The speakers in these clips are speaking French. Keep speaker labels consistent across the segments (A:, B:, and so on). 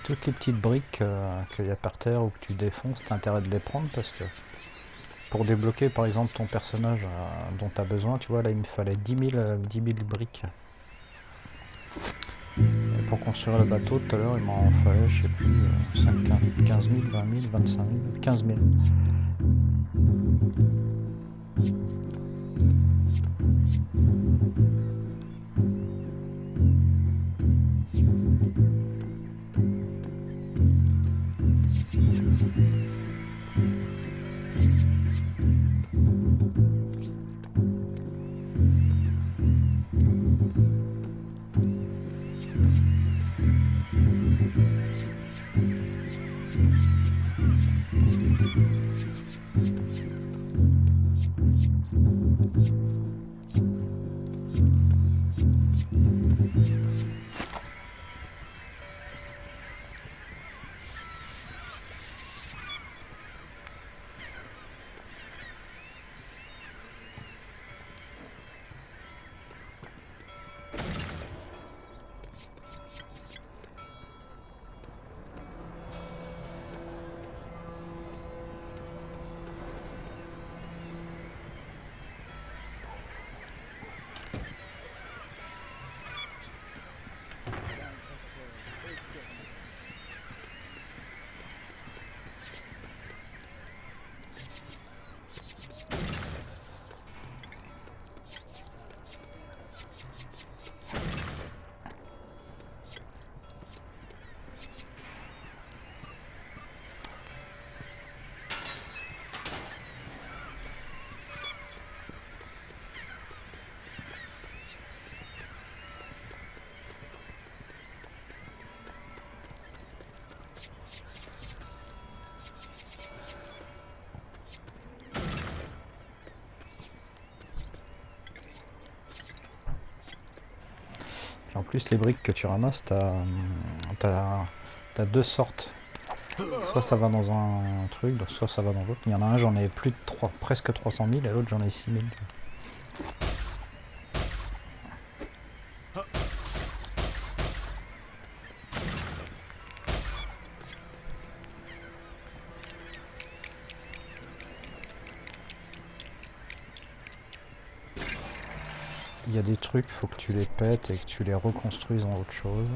A: Toutes les petites briques qu'il y a par terre ou que tu défonces, t'as intérêt de les prendre parce que pour débloquer par exemple ton personnage dont tu as besoin, tu vois là il me fallait 10 000 briques. Et pour construire le bateau tout à l'heure il m'en fallait je sais plus 15 000, 20 000, 25 000, 15 000. En plus les briques que tu ramasses, t'as deux sortes. Soit ça va dans un truc, soit ça va dans l'autre. Il y en a un j'en ai plus de 3, presque 300 000 et l'autre j'en ai 6 000. Il y a des trucs, faut que tu les pètes et que tu les reconstruises en autre chose.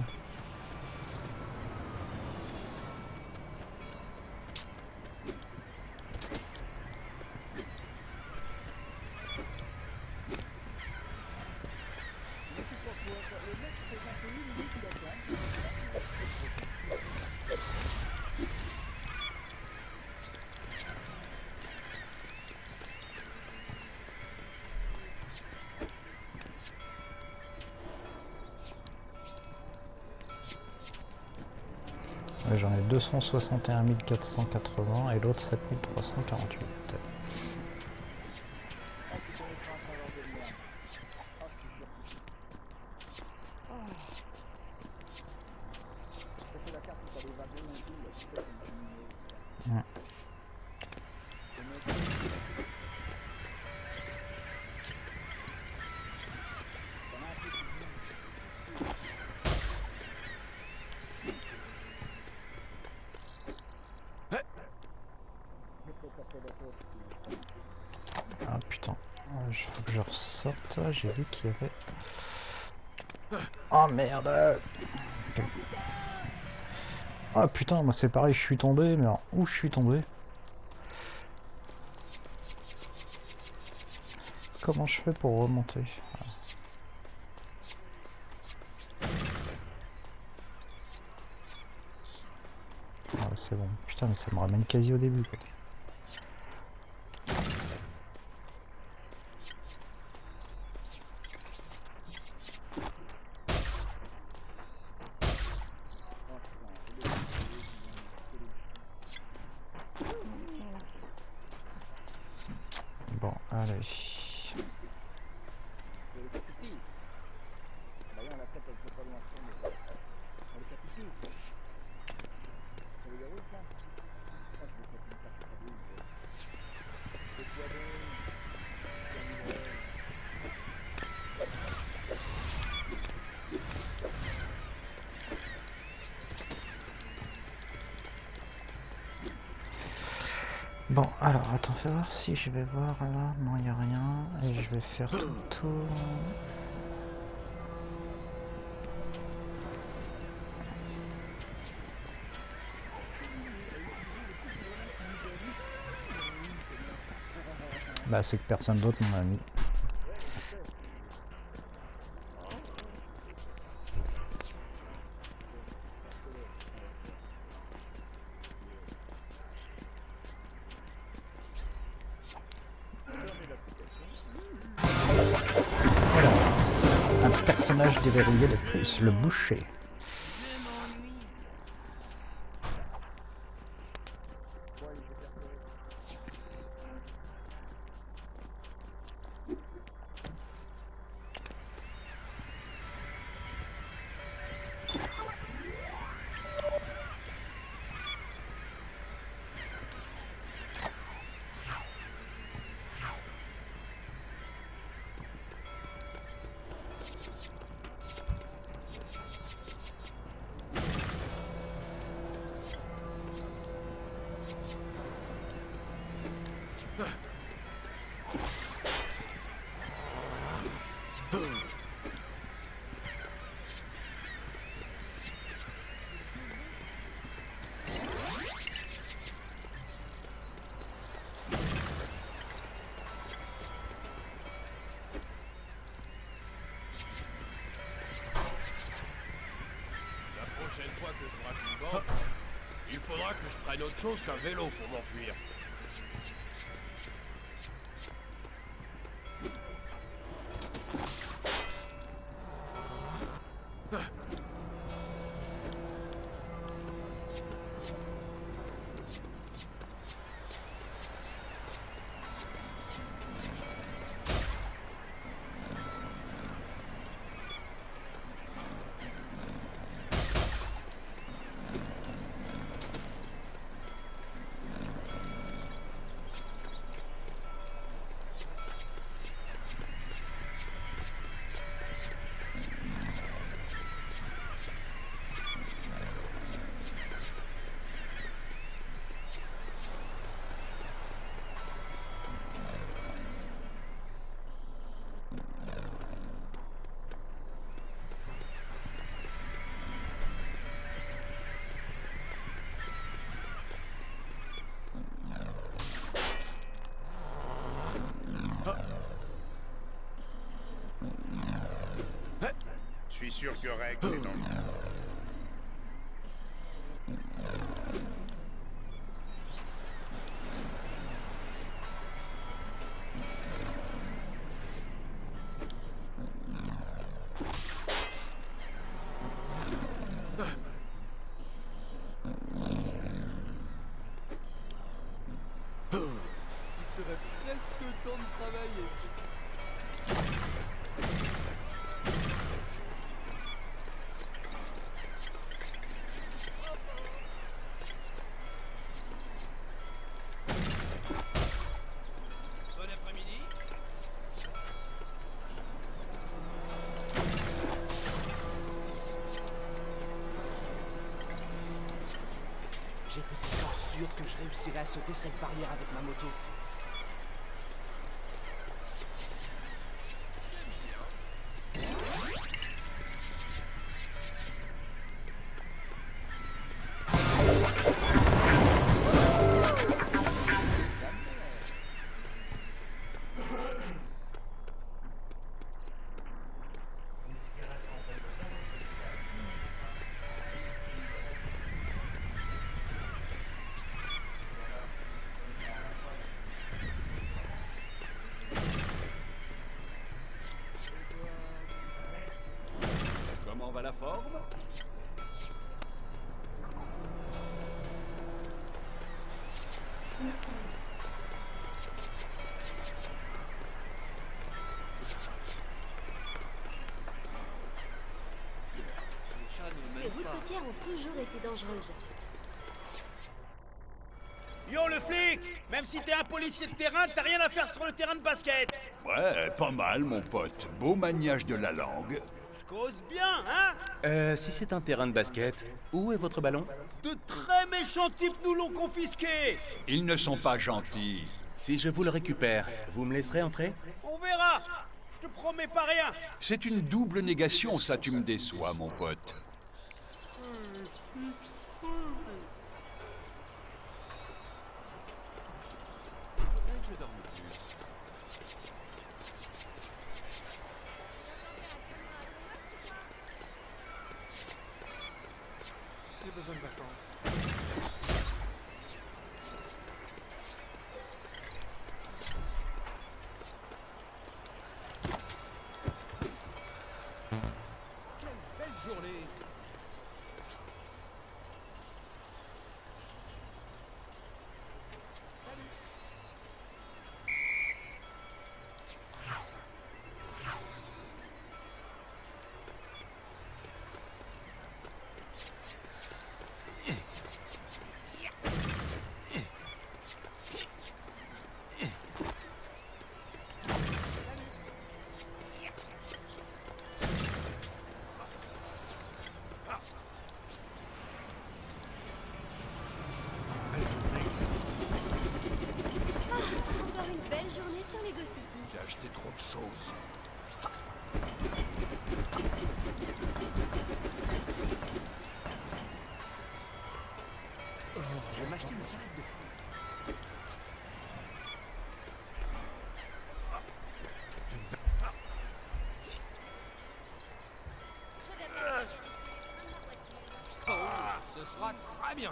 A: Ouais, j'en ai 261 480 et l'autre 7348. Ouais. Ah putain, il faut que je ressorte, j'ai vu qu'il y avait... Oh merde. Ah putain, moi c'est pareil, je suis tombé, mais alors, où je suis tombé? Comment je fais pour remonter? Ah, c'est bon, putain mais ça me ramène quasi au début quoi. Bon, allez. Bon, alors attends, fais voir si je vais voir là. Non, il n'y a rien. Et je vais faire tout le tour. Bah, c'est que personne d'autre m'en a mis. Alors, un personnage déverrouillé de plus, le boucher.
B: La prochaine fois que je braque une banque, il faudra que je prenne autre chose qu'un vélo pour m'enfuir. Je suis sûr que Rex est dans le...
C: Il serait presque temps de travailler.
B: Bon après-midi.
D: J'étais pas sûr que je réussirais à sauter cette barrière avec ma moto.
B: Comment va la forme?
E: Ces routes côtières ont toujours été dangereuses.
F: Yo le flic! Même si t'es un policier de terrain, t'as rien à faire sur le terrain de basket!
G: Ouais, pas mal, mon pote. Beau maniage de la langue.
F: Cause bien, hein?
H: Si c'est un terrain de basket, où est votre ballon?
F: De très méchants types nous l'ont confisqué.
G: Ils ne sont pas gentils.
H: Si je vous le récupère, vous me laisserez entrer?
F: On verra. Je te promets pas rien.
G: C'est une double négation, ça tu me déçois, mon pote.
C: J'ai besoin de vacances.
F: Belle journée.
E: Encore une belle journée sur Lego City.
G: J'ai acheté trop de choses.
D: Je vais m'acheter une salade de fruits.
B: Ce sera très bien.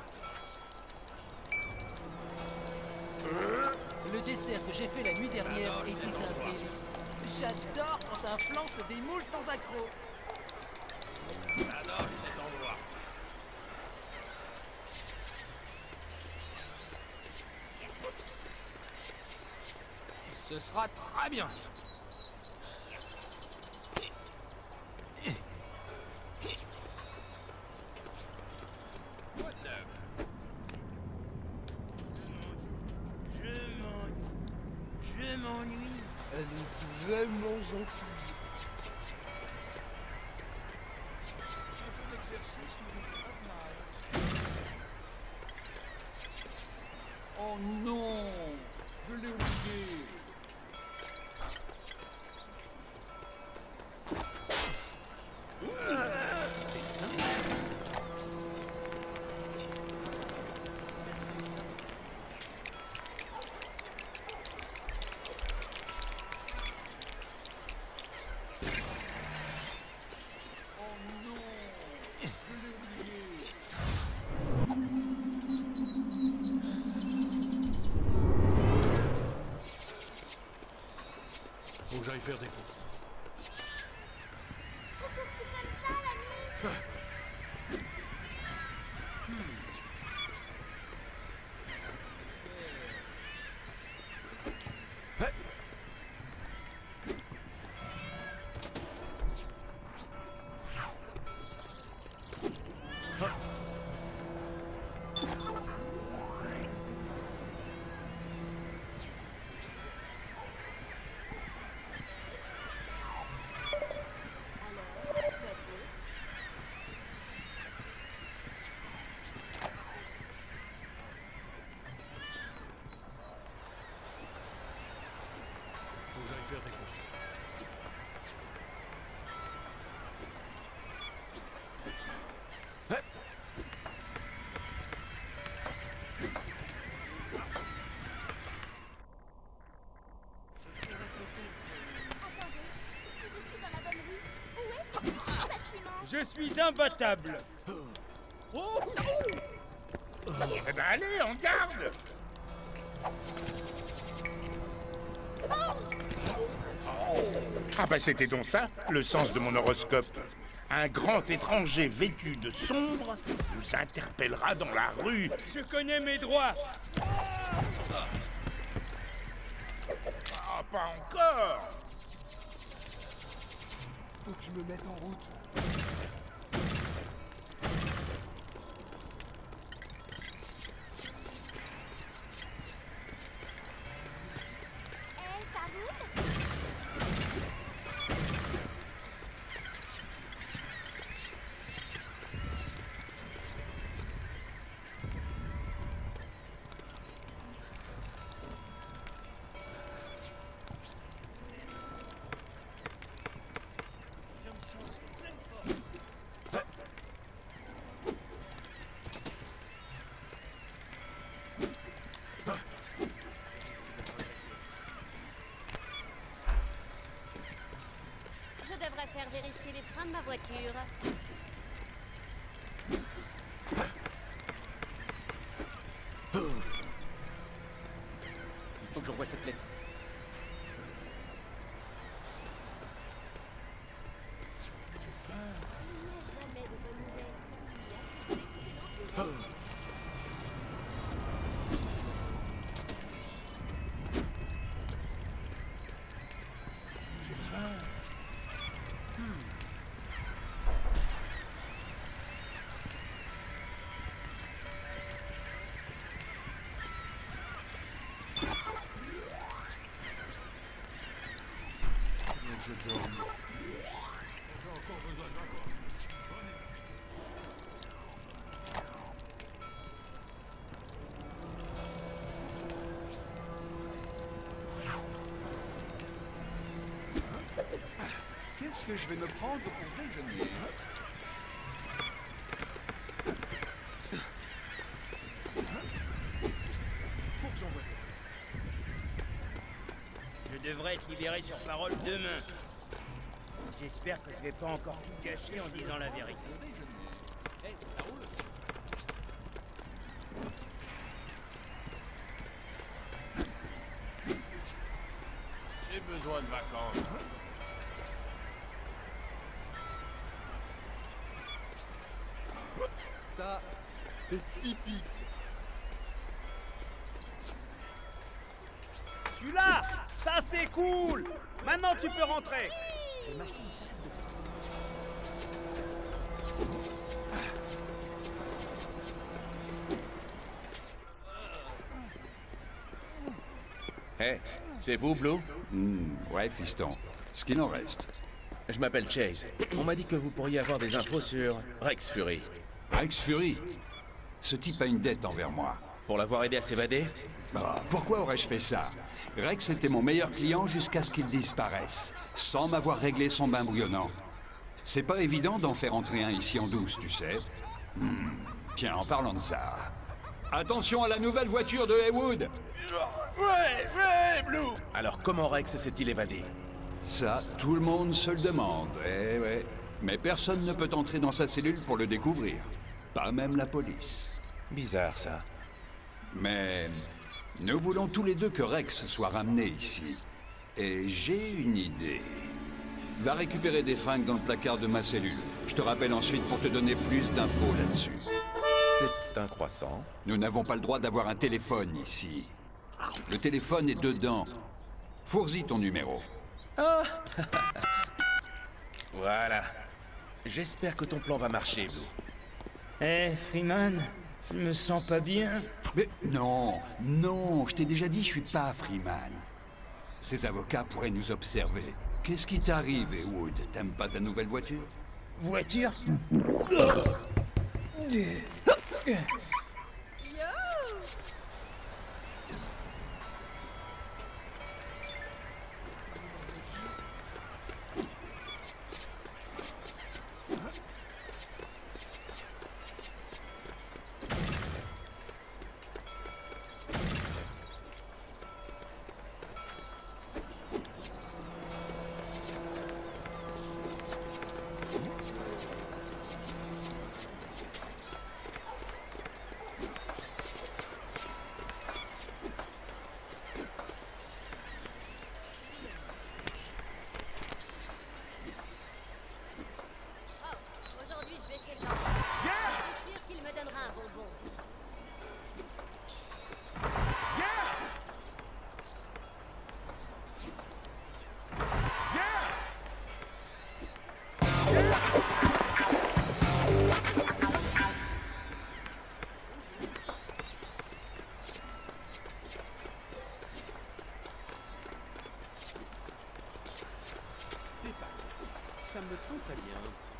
I: Le dessert que j'ai fait la nuit dernière était un délice. J'adore quand un flan se démoule sans accroc.
B: J'adore cet endroit. Ce sera très bien. Quoi de neuf?
F: Je m'ennuie.
D: Elle est vraiment gentille.
C: Un peu d'exercice nous ferait pas de mal.
G: Oh non! Je l'ai oublié!
B: Faut que j'aille faire des courses.
E: Pourquoi tu comme ça, l'ami? Alors, quoi de beau?
B: Faut que j'aille faire des courses.
E: Attendez, si je suis dans la bonne rue, où est ce petit bâtiment?
F: Je suis imbattable.
J: Eh ben allez, en garde! Ah bah c'était donc ça, le sens de mon horoscope. Un grand étranger vêtu de sombre vous interpellera dans la rue.
F: Je connais mes droits.
J: Ah, pas encore!
C: Faut que je me mette en route.
E: Ça roule? vérifier les freins de ma voiture.
D: Il faut que j'envoie cette lettre.
E: Il n'y a jamais de bonnes nouvelles. Il y a d'excellentes nouvelles.
G: Qu'est-ce que je vais me prendre pour déjeuner?
F: Faut que j'envoie ça. Je devrais être libéré sur parole demain. J'espère que je vais pas encore tout gâcher en disant la vérité.
I: Hey, ça roule.
B: J'ai besoin de vacances.
C: Ça, c'est typique.
F: Tu l'as! Ça c'est cool! Maintenant tu peux rentrer!
H: Hey, c'est vous, Blue?
G: Ouais, fiston. Ce qu'il en reste.
H: Je m'appelle Chase. On m'a dit que vous pourriez avoir des infos sur Rex Fury.
G: Rex Fury? Ce type a une dette envers moi.
H: Pour l'avoir aidé à s'évader?
G: Ah, pourquoi aurais-je fait ça? Rex était mon meilleur client jusqu'à ce qu'il disparaisse, sans m'avoir réglé son bain bouillonnant. C'est pas évident d'en faire entrer un ici en douce, tu sais. Tiens, en parlant de ça... Attention à la nouvelle voiture de Heywood!
J: Ouais, Blue!
H: Alors comment Rex s'est-il évadé?
G: Ça, tout le monde se le demande, eh ouais. Mais personne ne peut entrer dans sa cellule pour le découvrir. Pas même la police.
H: Bizarre, ça.
G: Mais nous voulons tous les deux que Rex soit ramené ici. Et j'ai une idée. Va récupérer des fringues dans le placard de ma cellule. Je te rappelle ensuite pour te donner plus d'infos là-dessus.
H: C'est un croissant.
G: Nous n'avons pas le droit d'avoir un téléphone ici. Le téléphone est dedans. Fournis ton numéro.
H: Voilà. J'espère que ton plan va marcher, Blue.
K: Eh, Freeman, je me sens pas bien.
G: Mais non, non, je t'ai déjà dit, je suis pas Freeman. Ces avocats pourraient nous observer. Qu'est-ce qui t'arrive, Heywood? T'aimes pas ta nouvelle voiture?
K: Voiture?
E: Aujourd'hui, je vais chez le dentiste. Je suis sûr qu'il me donnera un bonbon.
I: Ça me tente très bien.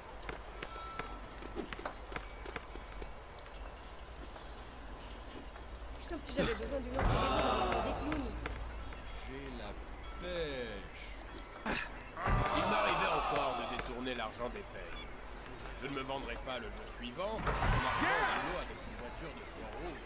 L: Comme si j'avais besoin d'une autre raison d'avoir des clowns.
B: J'ai la pêche. S'il m'arrivait encore de détourner l'argent des payes, je ne me vendrai pas le jeu suivant en marquant au boulot avec une voiture de sport rouge.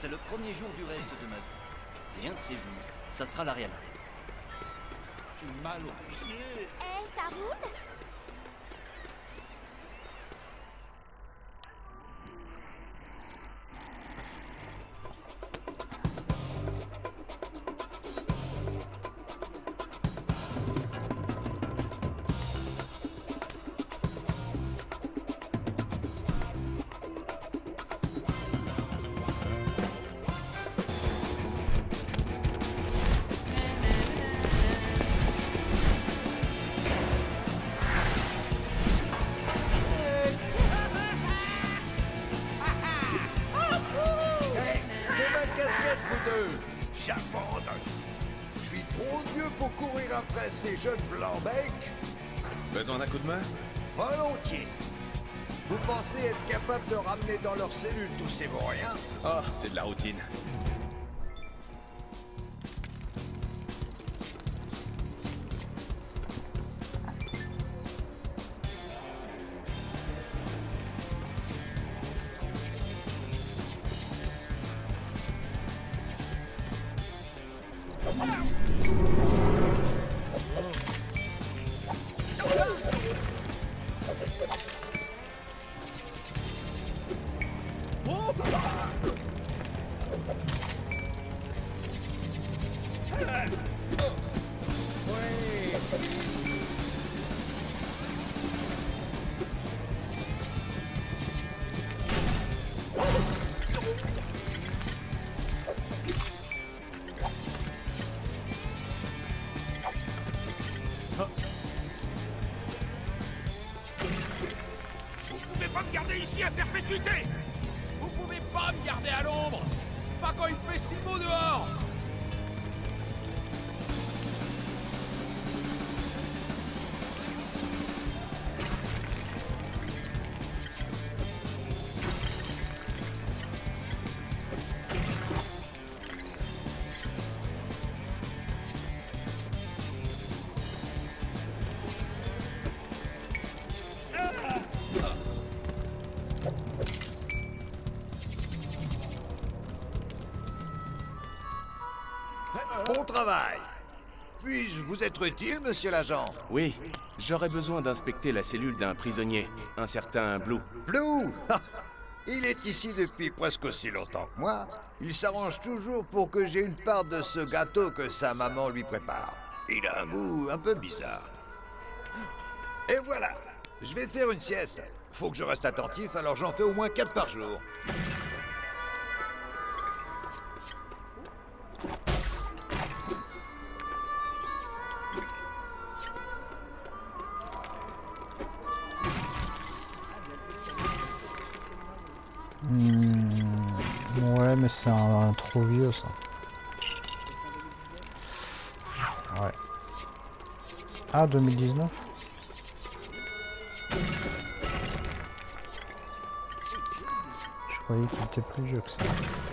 M: C'est le premier jour du reste de ma vie. Rien de ces vues, ça sera la réalité.
C: J'ai mal aux pieds.
E: Eh, ça roule?
N: J'abandonne. Je suis trop vieux pour courir après ces jeunes blancs-becs.
H: Besoin d'un coup de main?
N: Volontiers. Vous pensez être capable de ramener dans leur cellule tous ces vauriens?
H: Oh, c'est de la routine.
B: Vous pouvez pas me garder ici à perpétuité! Vous pouvez pas me garder à l'ombre! Pas quand il fait si beau dehors!
N: Bon travail. Puis-je vous être utile, monsieur l'agent?
H: Oui, j'aurais besoin d'inspecter la cellule d'un prisonnier, un certain Blue.
N: Blue? Il est ici depuis presque aussi longtemps que moi. Il s'arrange toujours pour que j'ai une part de ce gâteau que sa maman lui prépare. Il a un goût un peu bizarre. Et voilà. Je vais faire une sieste. Faut que je reste attentif, alors j'en fais au moins 4 par jour.
A: Ouais, mais c'est un trop vieux ça. Ouais. Ah, 2019? Je croyais qu'il était plus vieux que ça.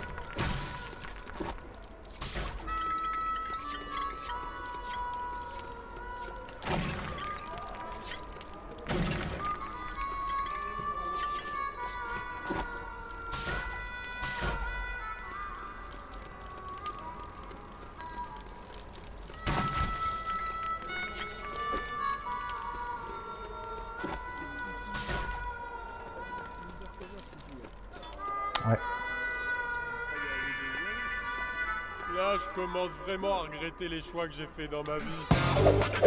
A: Ouais.
O: Là, je commence vraiment à regretter les choix que j'ai faits dans ma vie.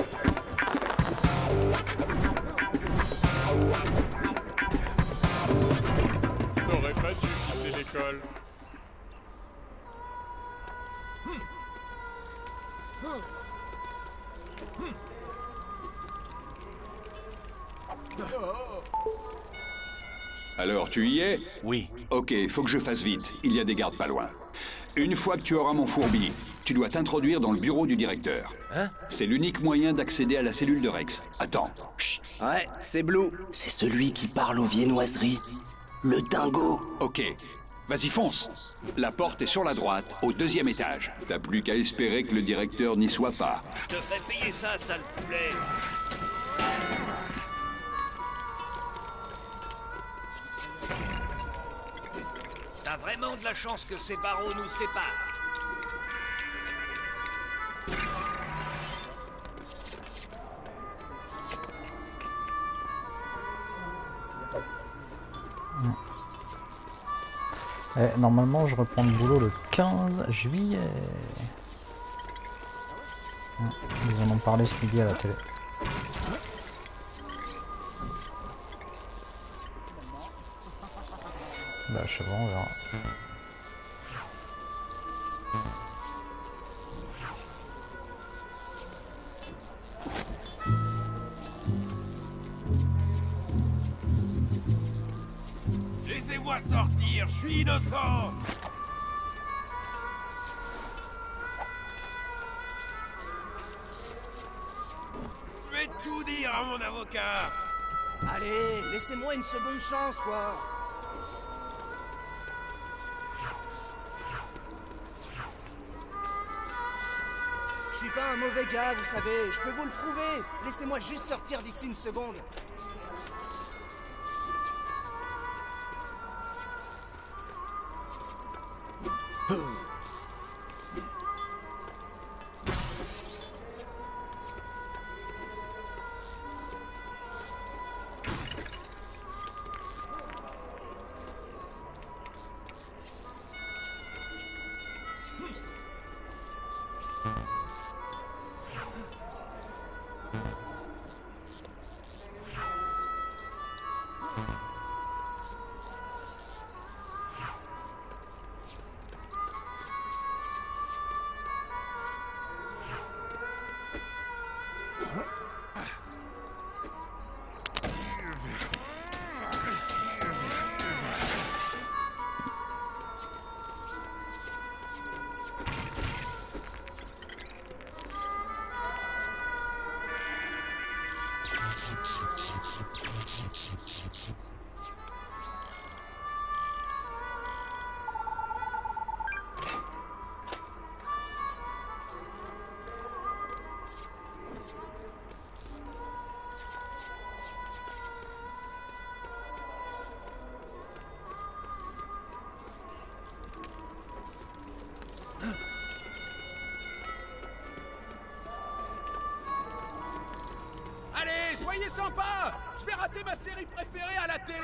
O: J'aurais pas dû quitter l'école.
G: Alors, tu y es?
H: Oui.
G: Ok, faut que je fasse vite. Il y a des gardes pas loin. Une fois que tu auras mon fourbi, tu dois t'introduire dans le bureau du directeur.
H: Hein?
G: C'est l'unique moyen d'accéder à la cellule de Rex. Attends. Chut.
D: Ouais, c'est Blue. C'est celui qui parle aux viennoiseries. Le dingo.
G: Ok. Vas-y, fonce. La porte est sur la droite, au 2e étage. T'as plus qu'à espérer que le directeur n'y soit pas.
F: Je te ferai payer ça, sale poulet. a vraiment de la chance que ces barreaux nous séparent.
A: Normalement, je reprends le boulot le 15 juillet. Ils en ont parlé ce midi à la télé. Bah, je sais pas, on verra.
B: Laissez-moi sortir, je suis innocent. Je vais tout dire à mon avocat.
I: Allez, laissez-moi une seconde chance, quoi. Je suis pas un mauvais gars, vous savez, je peux vous le prouver. Laissez-moi juste sortir d'ici une seconde.
B: Allez, soyez sympa. Je vais rater ma série préférée à la télé.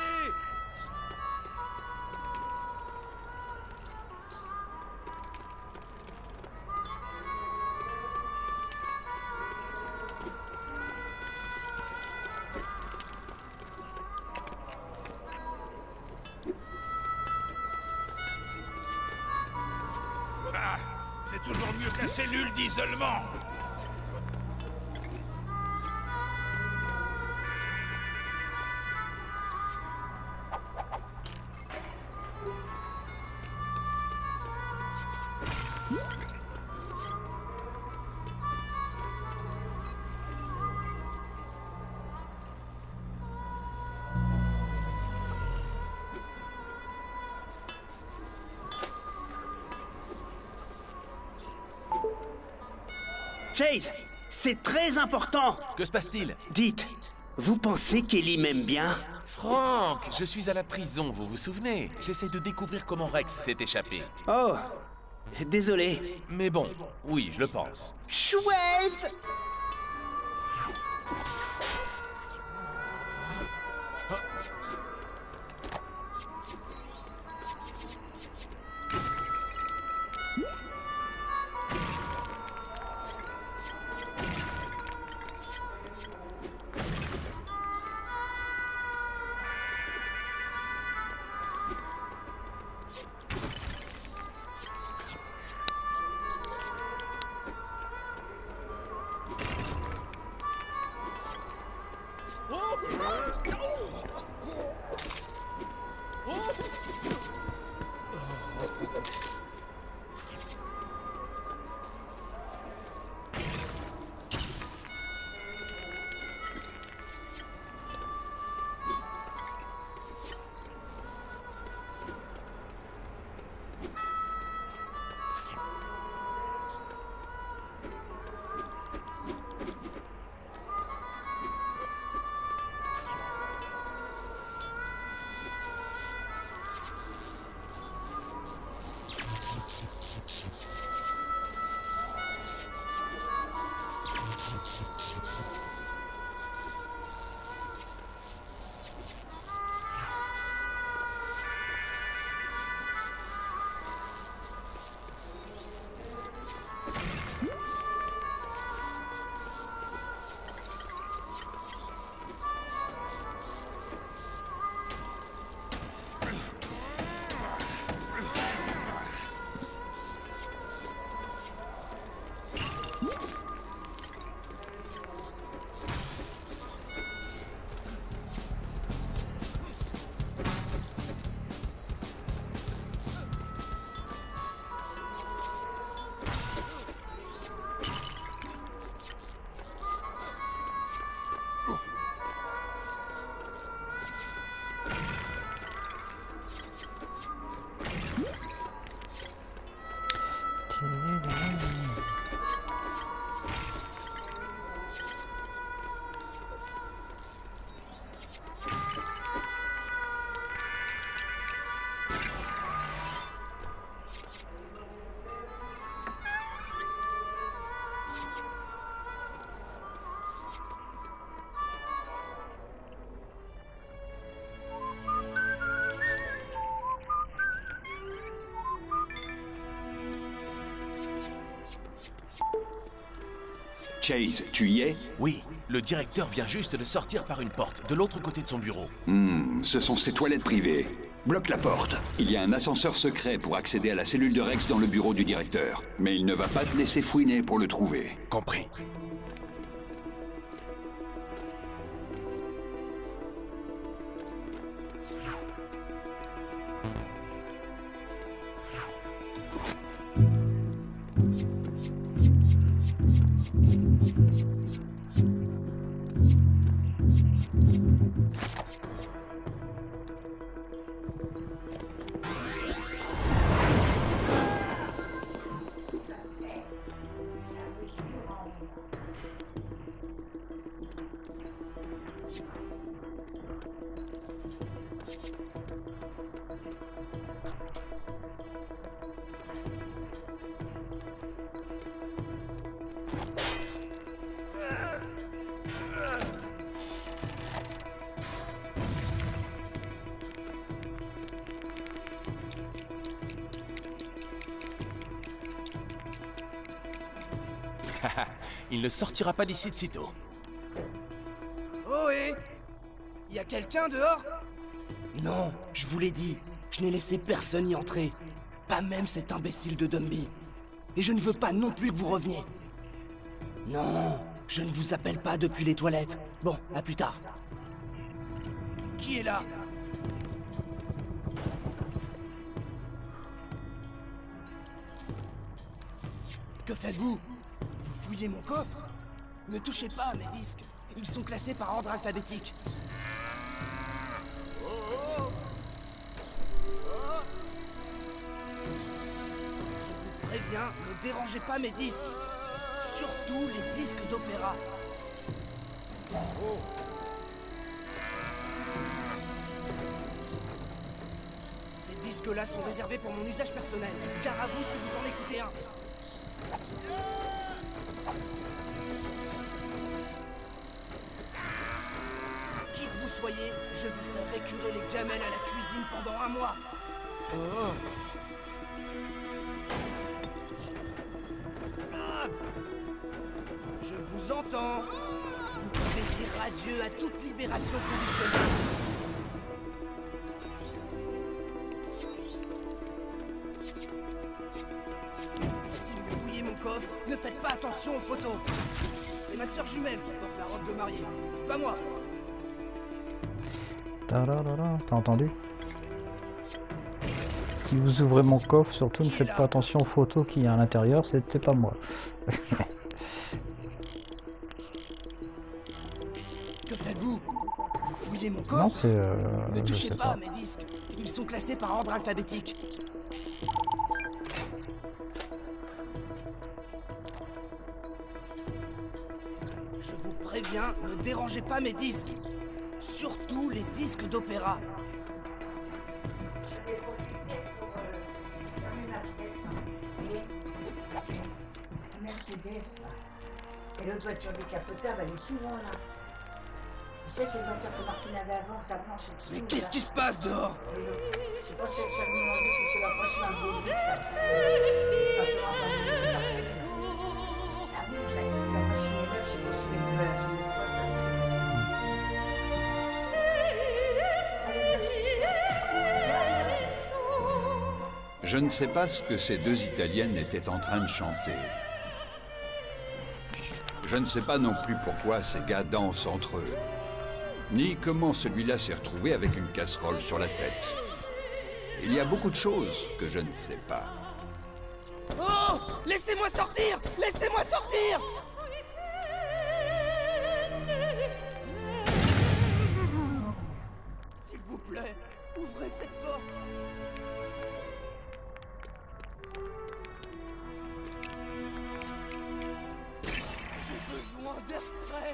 B: Ah, c'est toujours mieux que la cellule d'isolement.
F: Chase, c'est très important.
H: Que se passe-t-il?
F: Dites, vous pensez qu'Ellie m'aime bien?
H: Franck, je suis à la prison, vous vous souvenez? J'essaie de découvrir comment Rex s'est échappé.
F: Oh, désolé.
H: Mais bon, oui, je le pense.
F: Chouette!
G: Chase, tu y es?
H: Oui, le directeur vient juste de sortir par une porte, de l'autre côté de son bureau.
G: Ce sont ses toilettes privées. Bloque la porte. Il y a un ascenseur secret pour accéder à la cellule de Rex dans le bureau du directeur. Mais il ne va pas te laisser fouiner pour le trouver.
H: Compris. Il ne sortira pas d'ici de sitôt.
D: Oh hé! Y a quelqu'un dehors? Non, je vous l'ai dit, je n'ai laissé personne y entrer. Pas même cet imbécile de Dumby. Et je ne veux pas non plus que vous reveniez. Non, je ne vous appelle pas depuis les toilettes. Bon, à plus tard. Qui est là? Que faites-vous? Vous fouillez mon coffre? Ne touchez pas à mes disques. Ils sont classés par ordre alphabétique. Je vous préviens, ne dérangez pas mes disques. Surtout les disques d'opéra. Ces disques-là sont réservés pour mon usage personnel. Car à vous si vous en écoutez un. Qui que vous soyez, je vous ferai récurer les gamelles à la cuisine pendant 1 mois. Oh. Je vous entends. Vous pouvez dire adieu à toute libération conditionnelle. Si vous fouillez mon coffre, ne faites pas attention aux photos. C'est ma sœur jumelle qui porte la robe de mariée, pas moi.
A: T'as entendu? Si vous ouvrez mon coffre, surtout ne faites pas attention aux photos qu'il y a à l'intérieur, c'était pas moi.
D: Que faites-vous? Vous fouillez mon coffre?
A: Non, c'est...
D: ne touchez
A: je sais
D: pas à mes disques. Ils sont classés par ordre alphabétique. Je vous préviens, ne dérangez pas mes disques. Surtout les disques d'opéra.
P: Mercedes, et l'autre voiture décapotable, elle est souvent là. Tu sais, c'est une voiture que Martine avait avant, sa blanche et tout.
D: Mais qu'est-ce qui se passe dehors?
P: Je pense que ça me demandait si c'est la prochaine un beau ça. Quand tu rentres dans le parti, ça bouge, la machine est neuve, j'ai reçu les nouvelles.
G: Je ne sais pas ce que ces deux Italiennes étaient en train de chanter. Je ne sais pas non plus pourquoi ces gars dansent entre eux. Ni comment celui-là s'est retrouvé avec une casserole sur la tête. Il y a beaucoup de choses que je ne sais pas.
D: Oh! Laissez-moi sortir! Laissez-moi sortir! S'il vous plaît, ouvrez cette porte!
I: prêt?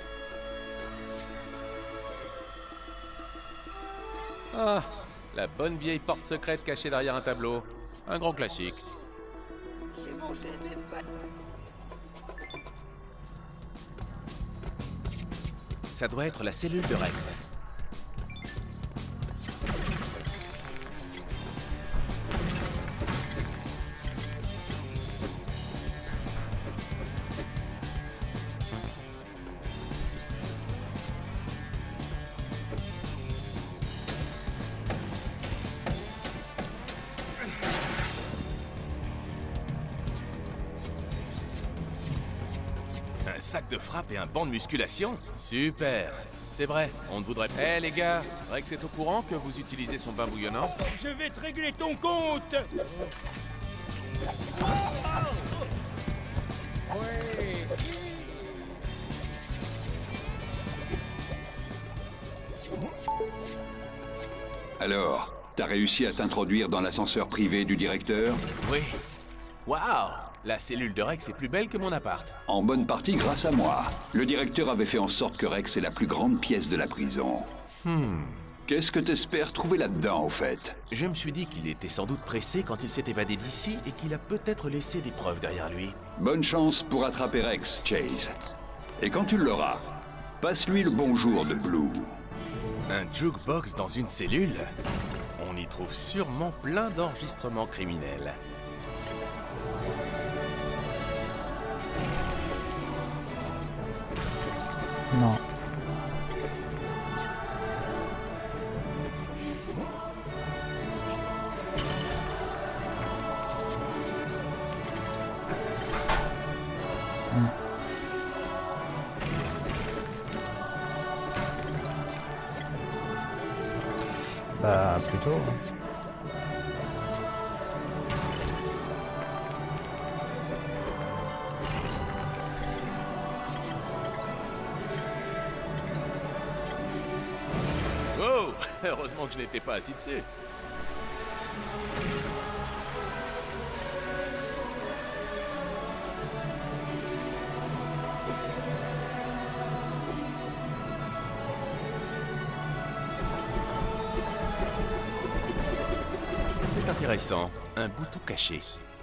H: Ah, la bonne vieille porte secrète cachée derrière un tableau. Un grand classique.
I: J'ai mangé des pâtes.
H: Ça doit être la cellule de Rex. Un sac de frappe et un banc de musculation? Super! C'est vrai, on ne voudrait pas... Eh les gars, Rex est au courant que vous utilisez son bain bouillonnant?
K: Je vais te régler ton compte.
G: Alors, t'as réussi à t'introduire dans l'ascenseur privé du directeur?
H: Oui. Waouh! La cellule de Rex est plus belle que mon appart.
G: En bonne partie grâce à moi. Le directeur avait fait en sorte que Rex est la plus grande pièce de la prison. Qu'est-ce que t'espères trouver là-dedans, au fait?
H: Je me suis dit qu'il était sans doute pressé quand il s'est évadé d'ici et qu'il a peut-être laissé des preuves derrière lui.
G: Bonne chance pour attraper Rex, Chase. Et quand tu l'auras, passe-lui le bonjour de Blue.
H: Un jukebox dans une cellule? On y trouve sûrement plein d'enregistrements criminels.
A: Non. Bah plutôt.
H: Oh! Heureusement que je n'étais pas assis dessus. C'est intéressant. Un bouton caché.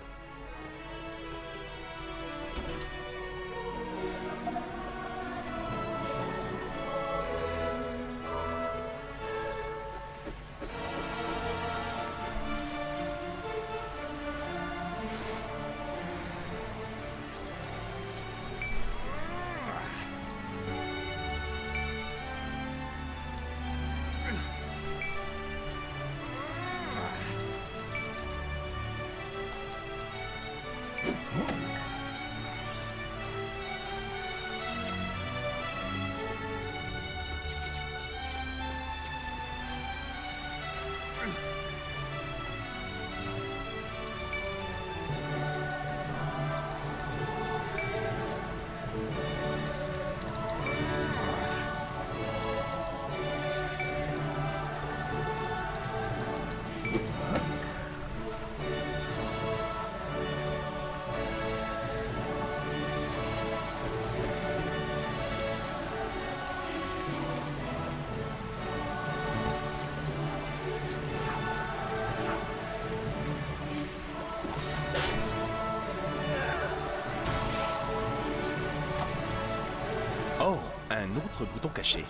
H: Oh, un autre bouton caché.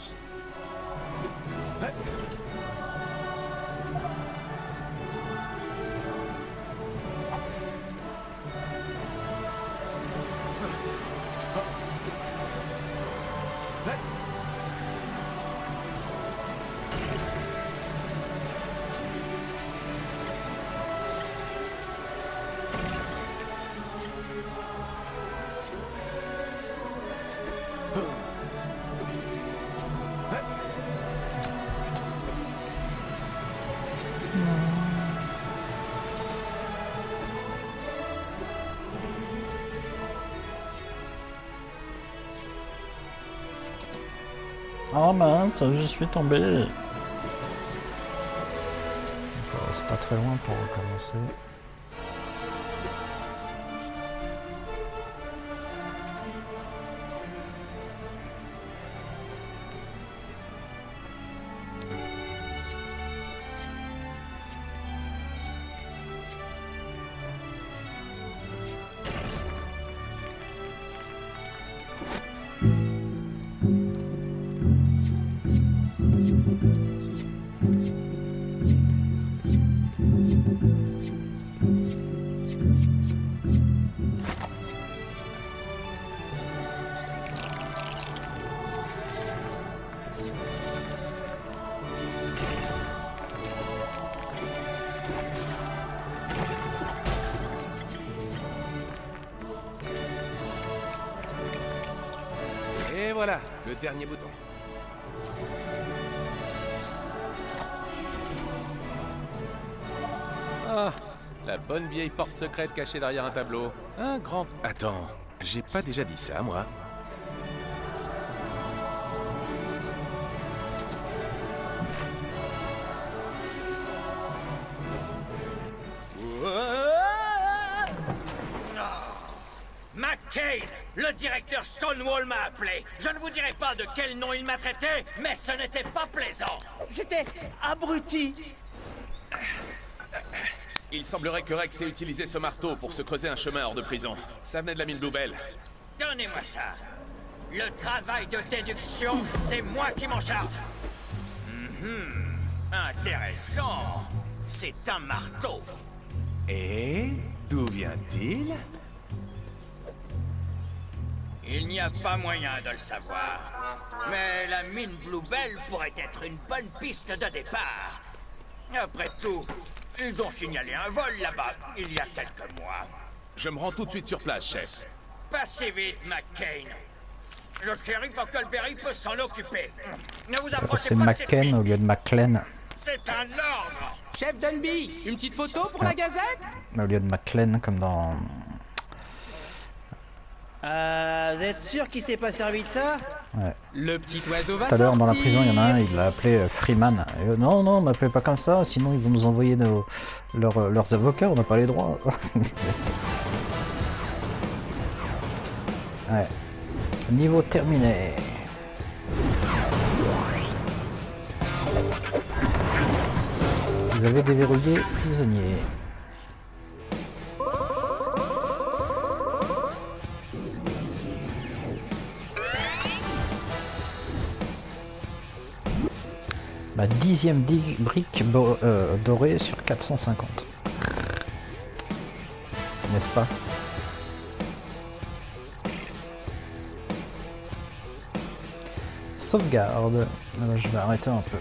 A: Oh mince, je suis tombé. Ça reste pas très loin pour recommencer.
H: Et voilà, le dernier bouton. Ah, la bonne vieille porte secrète cachée derrière un tableau. Un grand... Attends, j'ai pas déjà dit ça, moi?
F: McCain, le directeur Stonewall m'a appelé. Je ne vous dirai pas de quel nom il m'a traité, mais ce n'était pas plaisant.
I: C'était abruti.
H: Il semblerait que Rex ait utilisé ce marteau pour se creuser un chemin hors de prison. Ça venait de la mine Bluebell.
F: Donnez-moi ça. Le travail de déduction, c'est moi qui m'en charge. Intéressant. C'est un marteau.
H: Et d'où vient-il?
F: Il n'y a pas moyen de le savoir. Mais la mine Bluebell pourrait être une bonne piste de départ. Après tout, ils ont signalé un vol là-bas, il y a quelques mois.
H: Je me rends tout de suite sur place, chef.
F: Passez vite, McCain. Le shérif Huckleberry peut s'en occuper. Ne vous approchez
A: C'est
F: pas de cette
A: McCain
F: mine.
A: au lieu de McClain.
F: C'est un ordre.
I: Chef Dunby, une petite photo pour la Gazette?
A: Au lieu de McClain comme dans...
I: Vous êtes sûr qu'il s'est pas servi de ça?
A: Ouais.
I: Le petit oiseau va
A: Tout à l'heure dans la
I: sortir.
A: prison, il y en a un, il l'a appelé Freeman. Et, non, non, m'appelez pas comme ça, sinon ils vont nous envoyer leurs avocats, on n'a pas les droits. Ouais. Niveau terminé. Vous avez déverrouillé prisonnier. La 10e brique dorée sur 450. N'est-ce pas? Sauvegarde. Alors, je vais arrêter un peu.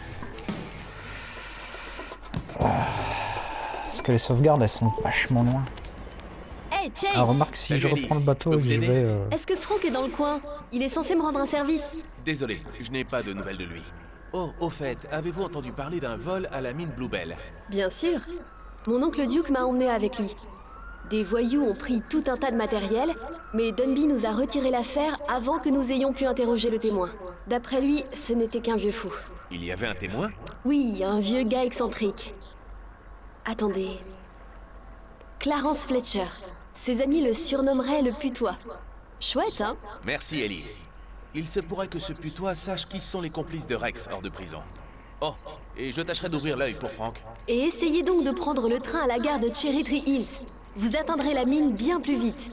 A: Parce que les sauvegardes elles sont vachement loin.
Q: Hey Chase!
A: Ah, remarque, si je reprends le bateau, j'y vais.
Q: Est-ce que Frank est dans le coin? Il est censé me rendre un service.
H: Désolé, je n'ai pas de nouvelles de lui. Oh, au fait, avez-vous entendu parler d'un vol à la mine Bluebell?
Q: Bien sûr. Mon oncle Duke m'a emmené avec lui. Des voyous ont pris tout un tas de matériel, mais Dunby nous a retiré l'affaire avant que nous ayons pu interroger le témoin. D'après lui, ce n'était qu'un vieux fou.
H: Il y avait un témoin?
Q: Oui, un vieux gars excentrique. Attendez... Clarence Fletcher. Ses amis le surnommeraient le putois. Chouette, hein?
H: Merci, Ellie. Il se pourrait que ce putois sache qui sont les complices de Rex hors de prison. Oh, et je tâcherai d'ouvrir l'œil pour Frank.
Q: Et essayez donc de prendre le train à la gare de Cherry Tree Hills. Vous atteindrez la mine bien plus vite.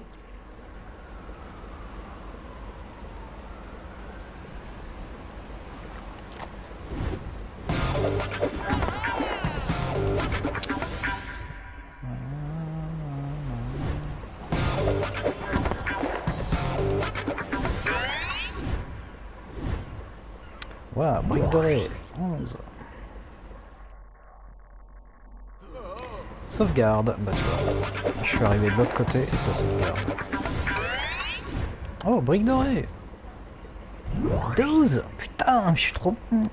A: Voilà, brique dorée, 11. Sauvegarde, bah tu vois, je suis arrivé de l'autre côté et ça sauvegarde. Oh, brique dorée 12. Putain, je suis trop bon.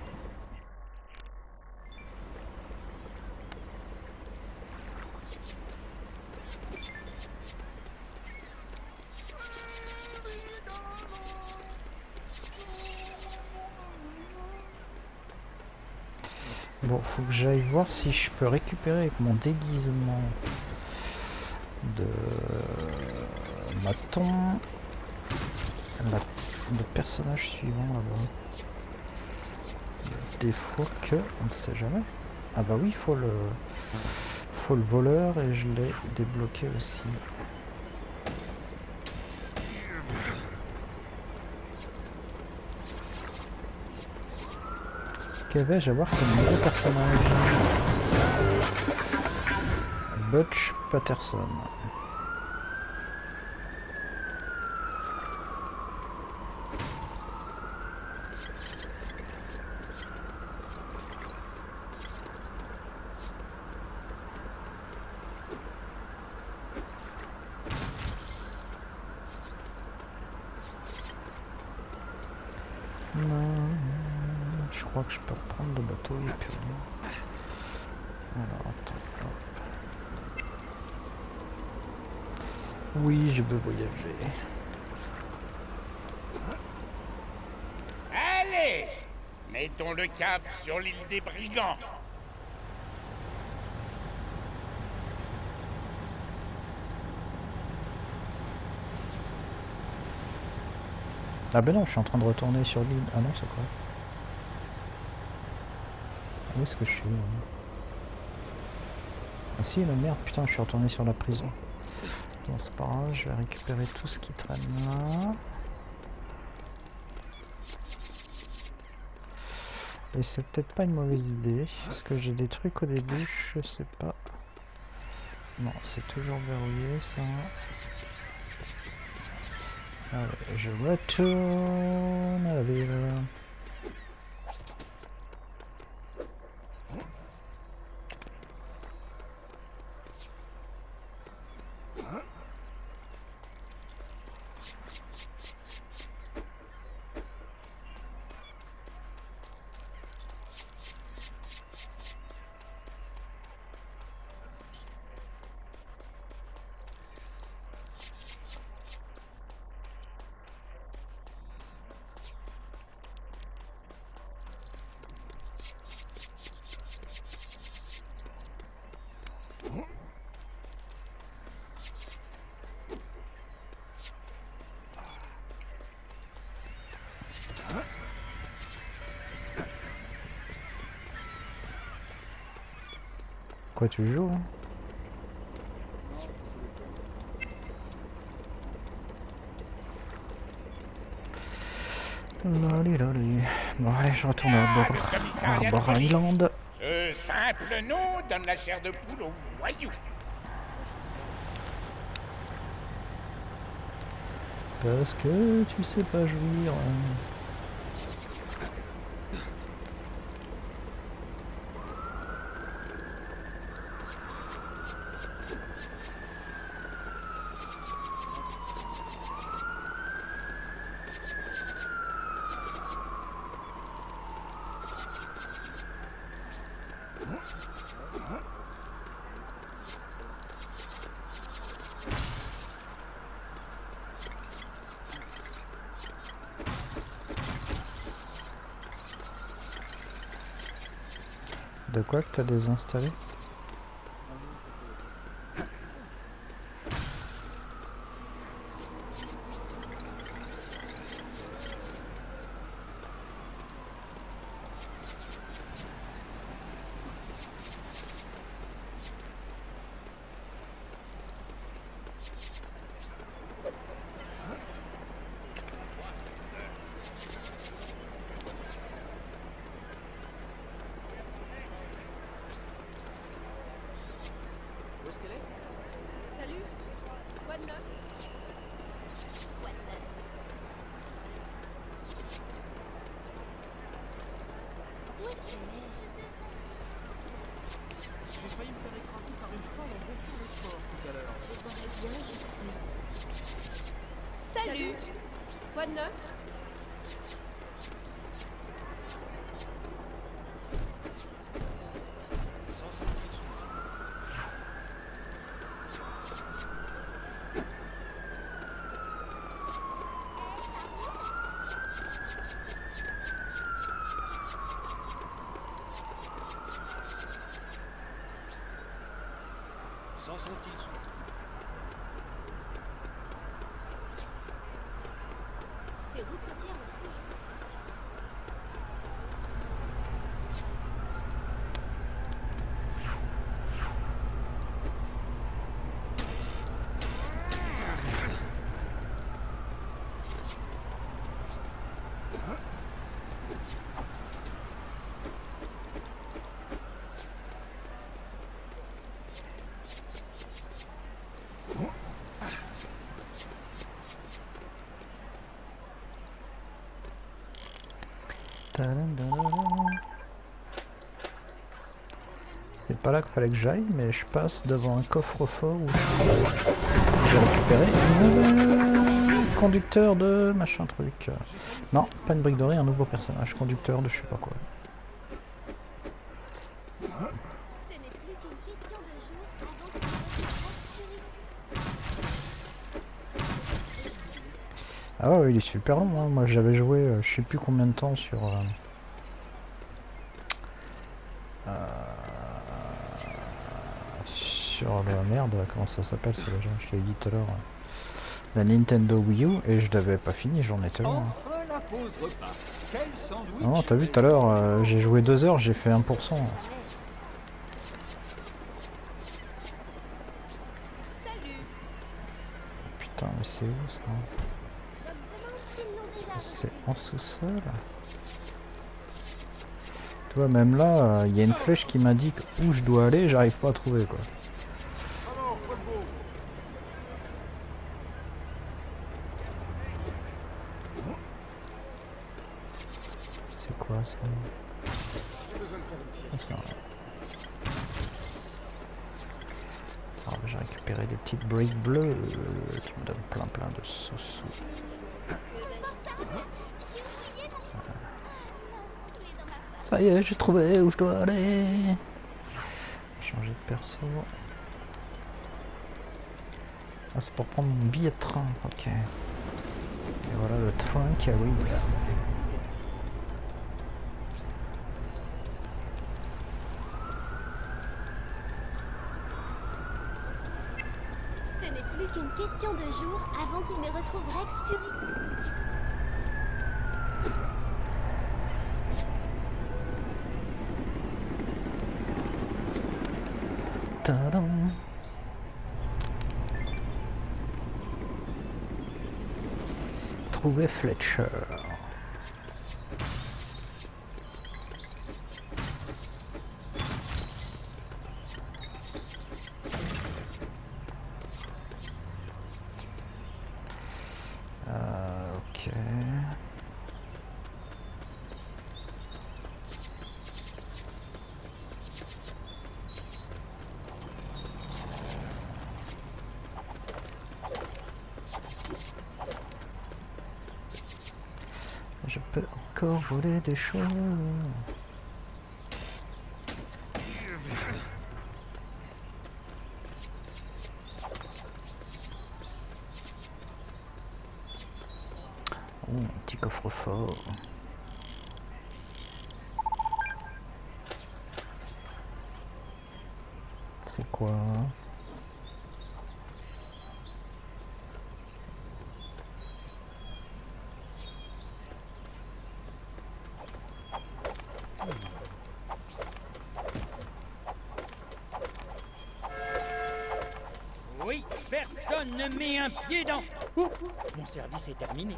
A: Bon, faut que j'aille voir si je peux récupérer avec mon déguisement de maton le personnage suivant là-bas. Des fois que, on ne sait jamais. Ah bah oui, faut le voleur et je l'ai débloqué aussi. Que vais-je avoir comme nouveau personnage? Butch Patterson. Non, je crois que je peux prendre le bateau et puis... Alors attends, hop. Oui, je veux voyager.
J: Allez, mettons le cap sur l'île des brigands.
A: Ah ben non, je suis en train de retourner sur l'île. Ah non, c'est quoi? Où est-ce que je suis? Ah si, la merde, putain, je suis retourné sur la prison. Bon, c'est pas grave, je vais récupérer tout ce qui traîne là. Et c'est peut-être pas une mauvaise idée. Est-ce que j'ai des trucs au début? Je sais pas. Non, c'est toujours verrouillé ça. Allez, je retourne à la ville. Quoi tu joues hein? Loli loli. Bon allez, je retourne à Arbor Island.
J: Ce simple nom donne la chair de poule aux voyous.
A: Parce que tu sais pas jouir. De quoi que t'as désinstallé?
L: Salut. Quoi de neuf?
I: J'ai failli me faire écraser par une folle en voiture de sport tout à l'heure.
L: Salut. Quoi de neuf?
B: S'en sont-ils sortis?
E: C'est
A: C'est pas là qu'il fallait que j'aille, mais je passe devant un coffre-fort où j'ai récupéré un conducteur de machin truc. Non, pas une brique dorée, un nouveau personnage, conducteur de je sais pas quoi. Ah ouais, il est super long, hein. Moi j'avais joué je sais plus combien de temps sur le merde, comment ça s'appelle ce jeu, je te l'ai dit tout à l'heure, la Nintendo Wii U, et je l'avais pas fini, j'en étais loin. Non, t'as vu tout à l'heure, j'ai joué 2 heures, j'ai fait 1%. Putain, mais c'est où ça? C'est en sous-sol. Tu vois, même là, il y a une flèche qui m'indique où je dois aller, j'arrive pas à trouver quoi. C'est quoi ça? Alors, j'ai récupéré des petites briques bleues qui me donnent plein de sous. Ça y est, j'ai trouvé où je dois aller. Changer de perso. Ah, c'est pour prendre mon billet de train, ok. Et voilà le train qui arrive.
E: Ce n'est plus qu'une question de jours avant qu'il ne retrouve Rex Fury.
A: Tadam. Trouver Fletcher. Ok. Je peux encore voler des choses. Oh, un petit coffre-fort. C'est quoi?
K: Oui, personne ne met un pied dans... Ouh, mon service est terminé.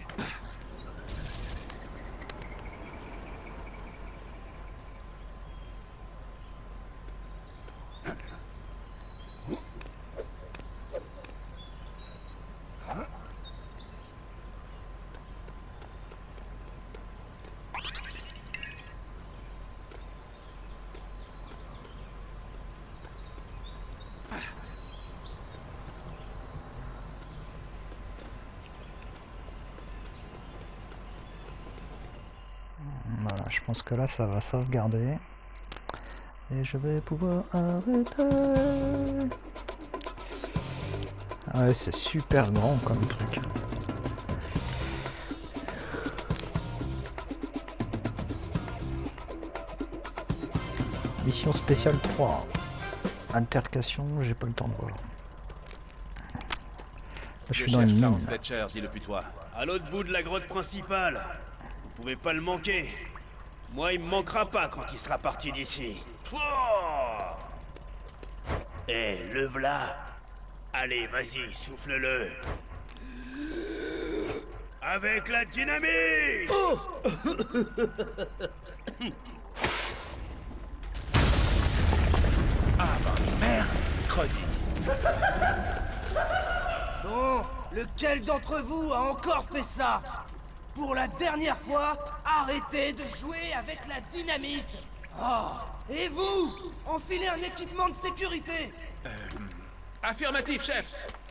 A: Voilà, je pense que là ça va sauvegarder. Et je vais pouvoir arrêter. Ah ouais, c'est super grand comme truc. Mission spéciale 3. Altercation, j'ai pas le temps de voir. Là, je suis dans une mine.
H: Fletcher, dis-le plus toi.
B: À l'autre bout de la grotte principale. Vous pouvez pas le manquer. Moi, il me manquera pas quand il sera parti d'ici. Eh, le v'là. Allez, vas-y, souffle-le. Avec la dynamite.
K: Oh.
B: Ah bah merde, credi.
D: Bon, lequel d'entre vous a encore fait ça? pour la dernière fois, arrêtez de jouer avec la dynamite. Oh, et vous, enfilez un équipement de sécurité.
H: Affirmatif, chef.